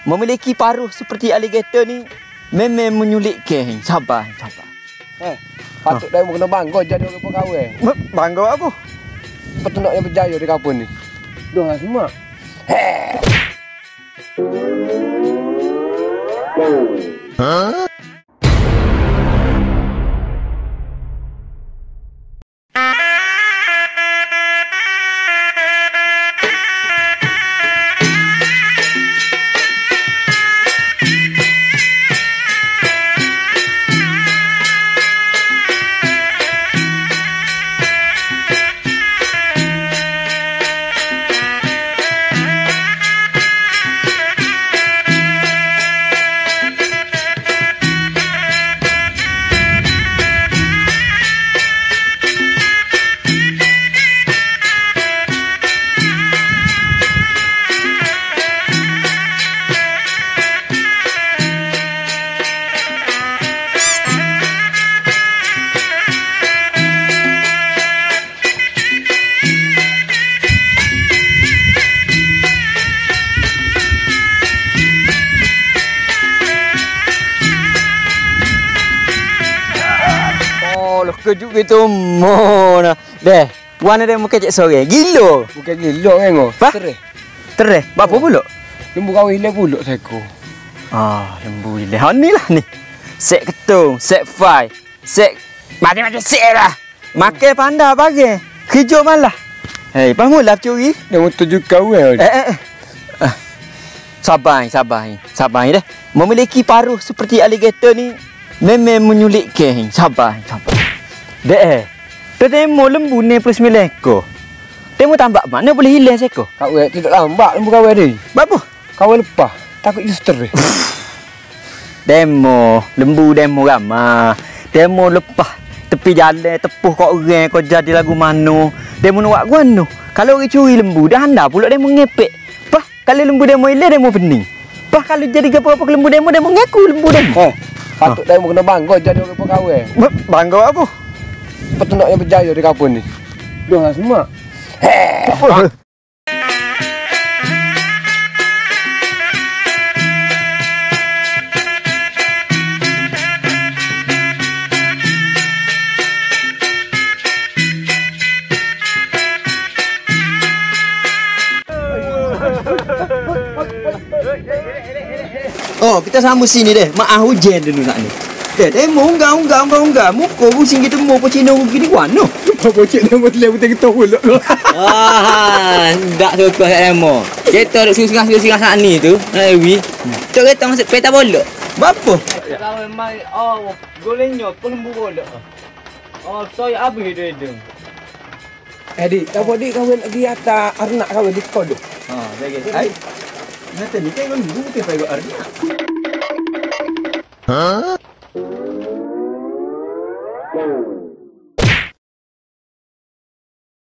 memiliki paruh seperti alligator ni memang menyulitkan. Sabar. Patut dah kena bangga jadi orang pegawai. Bangga apa? Peternak yang berjaya di kampung ni. Dah semua. Kejut gitu mana. Deh, warna dia muka cek sore. Gila. Bukan gila kan. Tereh. Berapa pula? Lembu kawin hilang pula seko. Lembu hilang. Ni lah ni. Sek ketung, sek fai, sek mati-mati sek lah. Makan pandai pagi. Kerja malah. Hei, pamula curi. Dia mau tuju kau Sabar deh. Memiliki paruh seperti alligator ni memang menyulitkan. Sabar. Dek, tu demo lembu ni plus 9 ekor. Demo tambah mana boleh hilang seekor? Kawin tidak lambat lembu kawin ni. Berapa? Kawin lepas. Takut je stres. Demo ramah. Demo lepas tepi jalan tepuh kau orang kau jadi lagu mano. Demo nak buat guano. Kalau orang curi lembu dah anda pula demo ngepek. Pah, kalau lembu demo hilang demo pening. Pah, kalau jadi apa-apa lembu demo ngaku lembu demo. Patut demo kena bangga jadi orang pegawai. Bangga apa? Peternak yang berjaya di kampung ni. Dah semua. Kita sambung sini deh. Maaf hujan dulu nak ni. Demo unggah. Muka pusing kita mau pocino gini kuano. Apa bocik demo tu lepas kita pula. Tak suka kat demo. Kita duk singgah saat ni tu. Wi. Cok kita masuk peta bola. Berapa? Kalau mai golenya pelembu bola. Saya habis dia. Adik, tak buat dik kawin lagi atas arnak kawin di kodok. Jaga. Hai. Nanti ni kan dulu kita pergi arnak. Huh?